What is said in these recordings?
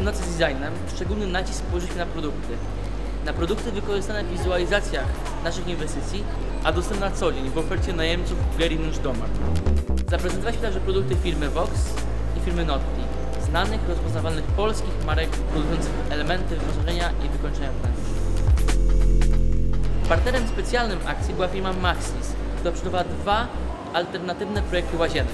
współpracy z designem szczególny nacisk położyliśmy na produkty. Na produkty wykorzystane w wizualizacjach naszych inwestycji, a dostępne na co dzień w ofercie najemców Galerii wnętrz Domar. Zaprezentowaliśmy także produkty firmy Vox i firmy Notti, znanych, rozpoznawalnych polskich marek produkujących elementy wyposażenia i wykończenia wnętrz. Partnerem specjalnym akcji była firma Maxis, która przygotowała 2 alternatywne projekty łazienek.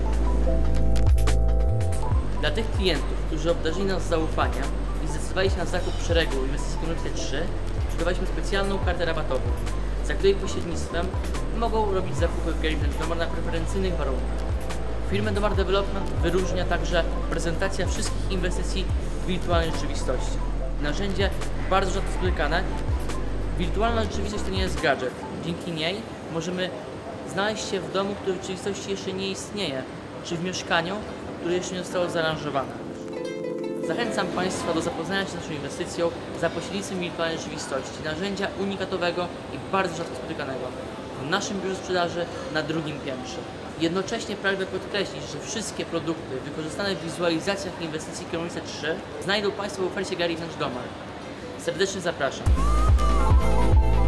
Dla tych klientów, którzy obdarzyli nas zaufaniem i zdecydowali się na zakup szeregu inwestycji Katowice 3, przygotowaliśmy specjalną kartę rabatową, za której pośrednictwem mogą robić zakupy w Galerii wnętrz Domar na preferencyjnych warunkach. Firmę Domar Development wyróżnia także prezentacja wszystkich inwestycji w wirtualnej rzeczywistości. Narzędzie bardzo rzadko spotykane. Wirtualna rzeczywistość to nie jest gadżet. Dzięki niej możemy znaleźć się w domu, który w rzeczywistości jeszcze nie istnieje, czy w mieszkaniu, które jeszcze nie zostało zaaranżowane. Zachęcam Państwa do zapoznania się z naszą inwestycją za pośrednictwem wirtualnej rzeczywistości, narzędzia unikatowego i bardzo rzadko spotykanego w naszym biurze sprzedaży na 2. piętrze. Jednocześnie pragnę podkreślić, że wszystkie produkty wykorzystane w wizualizacjach inwestycji Katowice 3 znajdą Państwo w ofercie Galerii wnętrz Domar. Serdecznie zapraszam.